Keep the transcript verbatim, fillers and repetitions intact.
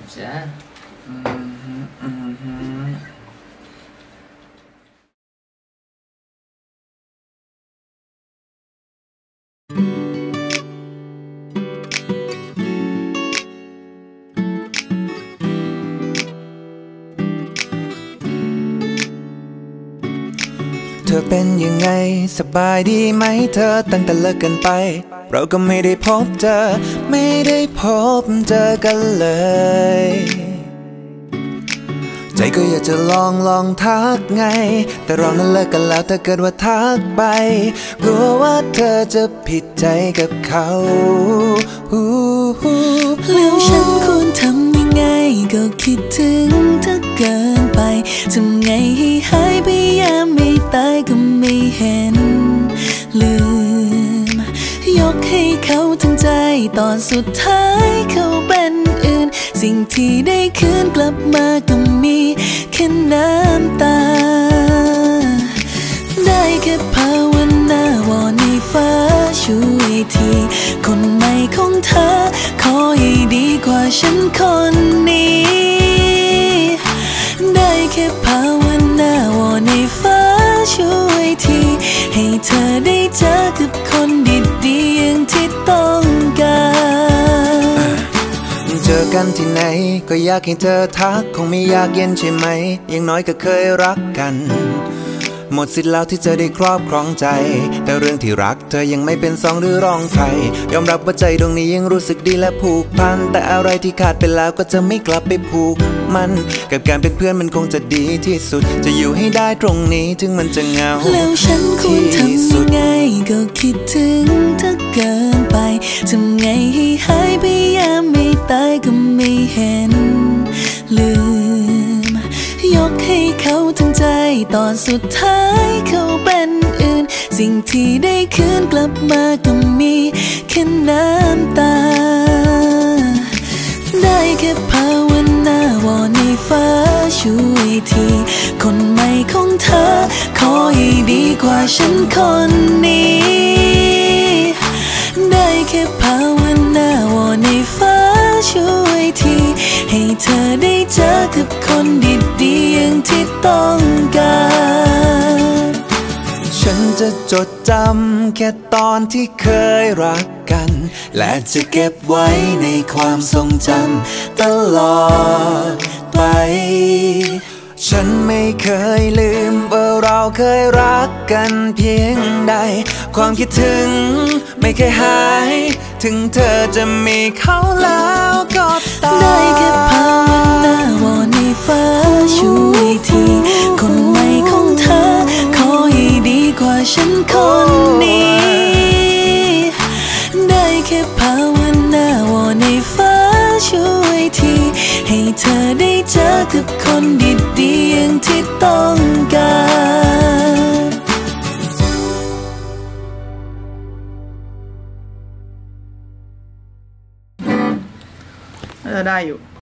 จ้ะอืมอืมเธอเป็นยังไงสบายดีไหมเธอตั้งแต่เลิกกันไปเราก็ไม่ได้พบเจอไม่ได้พบเจอกันเลยใจก็อยากจะลองลองทักไงแต่เรานั้นเลิกกันแล้วถ้าเกิดว่าทักไปกลัวว่าเธอจะผิดใจกับเขาแล้วฉันควรทำยังไงก็คิดถึงเธอเกินไปทำไงให้หายไปยามไม่ตายก็ไม่เห็นลืมยกให้เขาทั้งใจตอนสุดท้ายเขาเป็นอื่นสิ่งที่ได้คืนกลับมาก็มีแค่น้ำตาได้แค่ภาวนา วอนให้ฟ้าช่วยทีคนใหม่ของเธอขอให้ดีกว่าฉันคนนี้ได้แค่ภาวนา วอนให้ฟ้าช่วยทีให้เธอได้เจอกับคนดีๆอย่างที่ต้องการเจอกันที่ไหนก็อยากให้เธอทักคงไม่อยากเย็นใช่ไหมอย่างน้อยก็เคยรักกันหมดสิทธิ์แล้วที่จะได้ครอบครองใจแต่เรื่องที่รักเธอยังไม่เป็นสองหรือรองใครยอมรับว่าใจดวงนี้ยังรู้สึกดีและผูกพันแต่อะไรที่ขาดไปแล้วก็จะไม่กลับไปผูกมันกับการเป็นเพื่อนมันคงจะดีที่สุดจะอยู่ให้ได้ตรงนี้ถึงมันจะเหงาแล้วฉันควรทำยังไงก็คิดถึงเธอเกินไปทำไงให้หายไปยามไม่ตายก็ไม่เห็นลืมยกให้เขาทั้งใจตอนสุดท้ายเขาเป็นอื่นสิ่งที่ได้คืนกลับมาก็มีแค่น้ำตาได้แค่ภาวนา วอนให้ฟ้าช่วยทีคนใหม่ของเธอขอให้ดีกว่าฉันคนนี้ได้แค่ภาวนา วอนให้ฟ้าช่วยทีให้เธอได้เจอกับคนดีๆอย่างที่ต้องการฉันจะจดจำแค่ตอนที่เคยรักกันและจะเก็บไว้ในความทรงจำตลอดไปฉันไม่เคยลืมว่าเราเคยรักกันเพียงใดความคิดถึงไม่เคยหายถึงเธอจะมีเขาแล้วก็ตามได้แค่ภาวนา วอนให้ฟ้าช่วยทีคนใหม่ของเธอขอให้ดีกว่าฉันคนนี้ได้แค่ภาวนา วอนให้ฟ้าช่วยทีให้เธอได้เจอกับคนดีๆอย่างที่ต้องการน่าจะได้อยู่